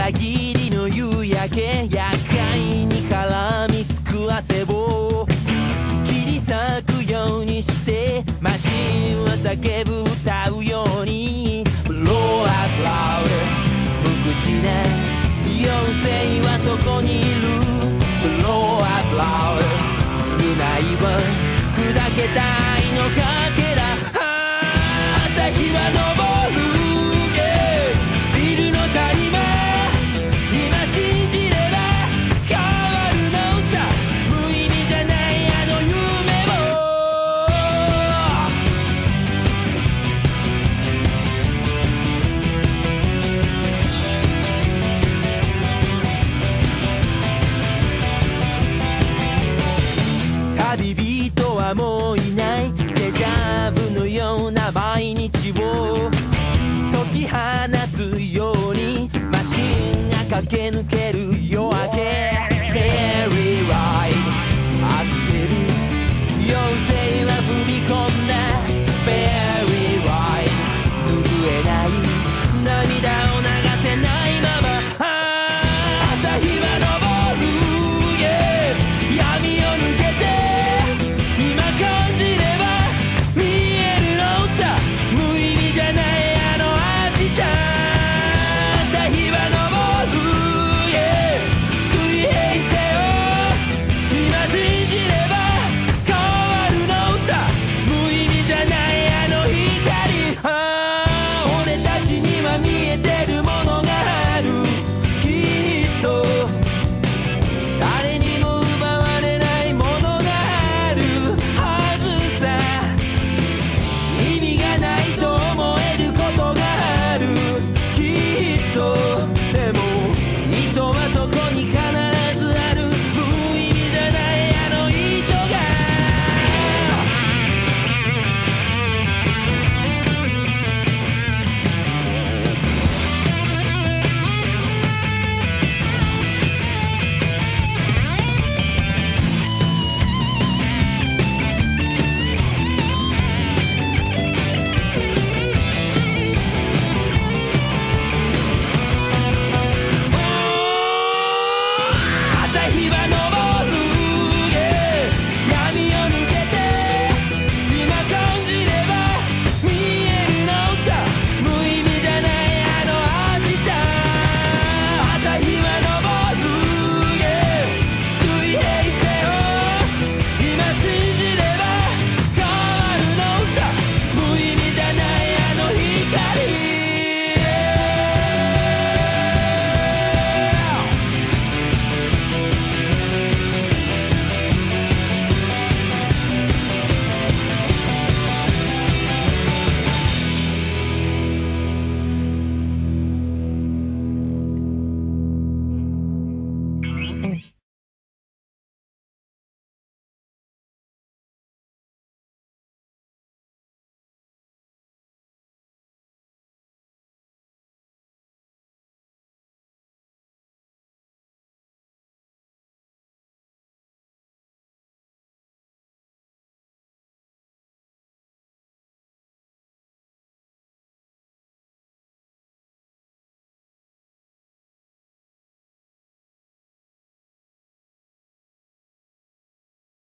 裏切りの夕焼け、厄介に絡みつく汗を切り裂くようにしてマシンは叫ぶ歌うように Blow up loud 無口な妖精はそこにいる Blow up loud 償いは砕けた愛のかけら、朝日は昇る、ビルの谷間今信じれば変わるのさ、無意味じゃないあの夢も。旅人はもういない、デジャブのような毎日を解き放つようにマシンが駆け抜ける